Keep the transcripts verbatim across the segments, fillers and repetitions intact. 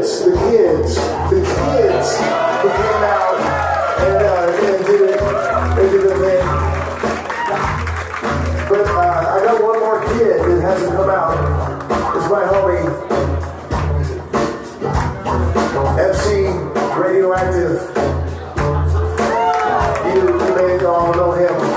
kids, the kids, the kids who came out and, uh, and did it, they did the thing. But uh, I got one more kid that hasn't come out. It's my homie, M C Radioactive. You, you may all know him.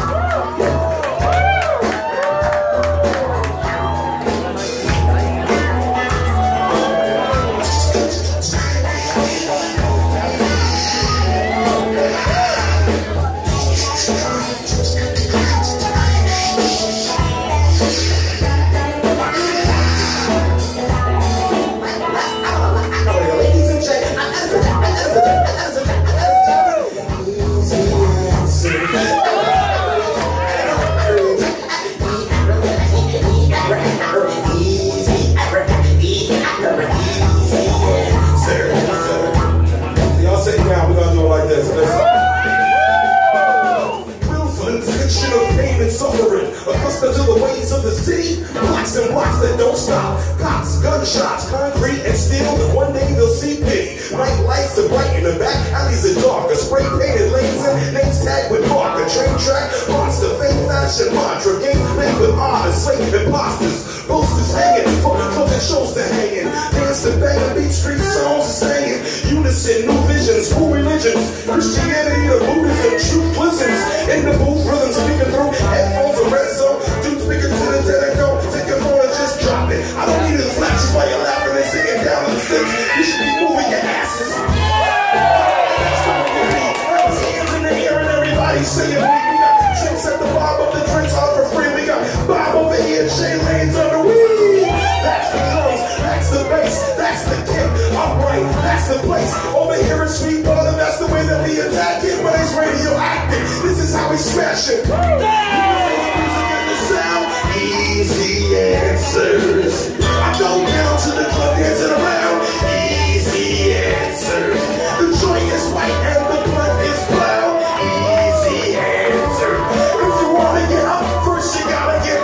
Accustomed to the ways of the city, blocks and blocks that don't stop. Cops, gunshots, concrete and steel. One day they'll see pity. Night lights are bright in the back, alleys are dark. A spray painted lanes and names tagged with mark. A train track, monster, fame, fashion, mantra. Games made with honor, slave imposters. Posters hanging for the clothing shows to hang in. Dance to bang and beat street songs are saying. Unison, new visions, new religions. Christianity to Buddhism, truth listens. In the booth, rhythm speaking through headphones or red zone. Dude speaking to the dead and go. Take your phone and just drop it. I don't need the flashes while you're laughing and singing down in the six. You should be moving your asses. Hands in the air and everybody saying we got drinks at the bar, but the drinks are for free. We got Bob over here, Shay Lane's on the weed. That's the drums, that's the bass, that's the kick. I'm right, that's the place. Over here in Sweetwater, that's the way that we attack it. When it's radioactive, this is how we smash it. Easy answers. I go down to the club dancing around. Easy answers. The joint is white and the blunt is brown. Easy answers. If you wanna get up, first you gotta get.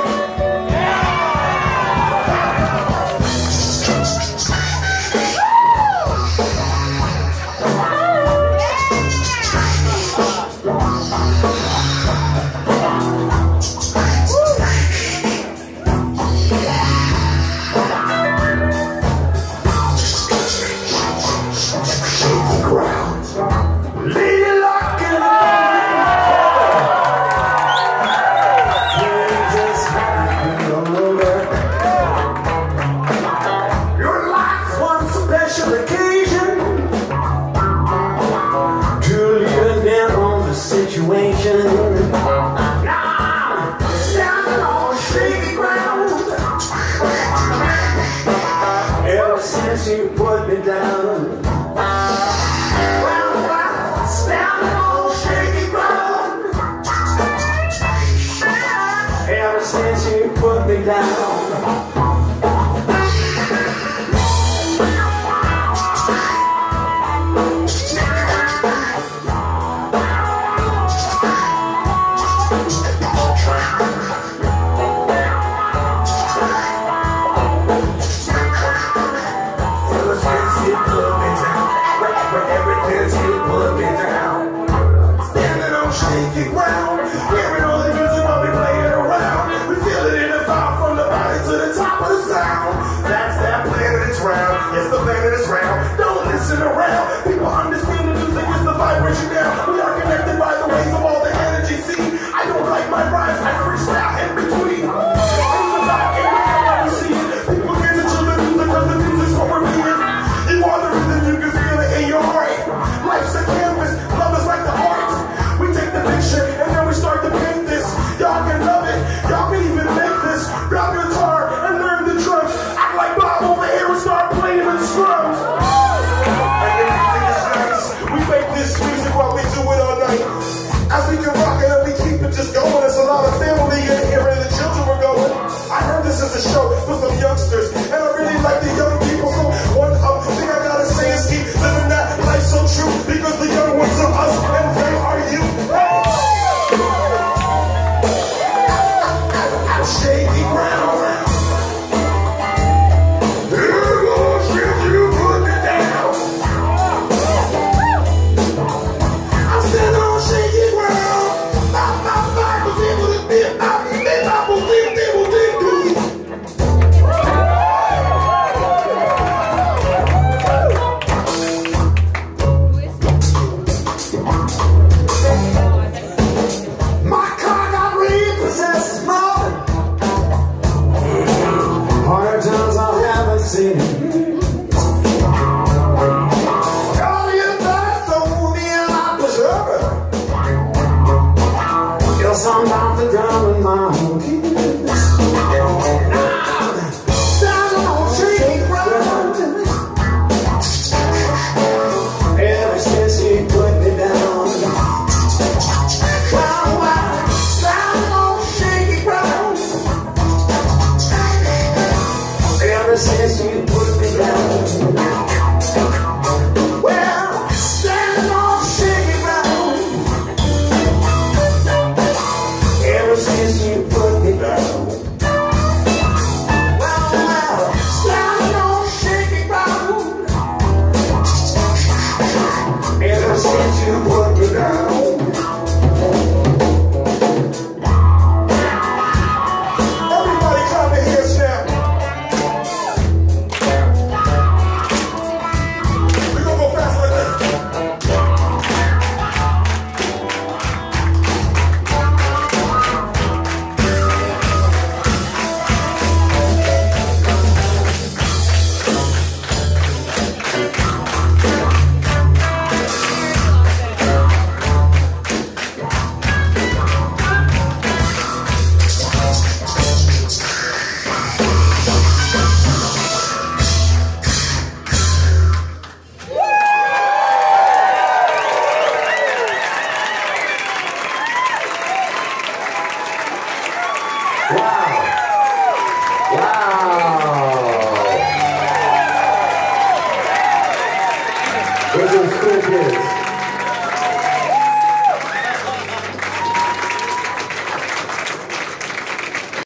You put me down. Well, well, standing on shaky ground. Ever since you put me down. Yes, the planet is round. Don't listen around. People understand the music is the vibration down. We are connected by the waves of all the energy. See, I don't like my rhymes. I freestyle in between. In the back, in the front, you see it. People dance to the music because the music's what we're being. You are the rhythm, you can feel it in your heart. Life's a canvas, love is like the art. We take the picture and then we start to paint this. Y'all can love it. Y'all can even make this. Grab your guitar and learn the drums. Act like Bob over here and start playing with strums. And the music is nice. We make this music while we do it all night. As we can rock it and we keep it just going. There's a lot of family in here in the dancing. All you guys told me I was over. Yes, I'm about to drown in my own tears. Now, down on shaky ground. Ever since he put me down. Wow, wow, down on shaky ground. Ever since you put me down.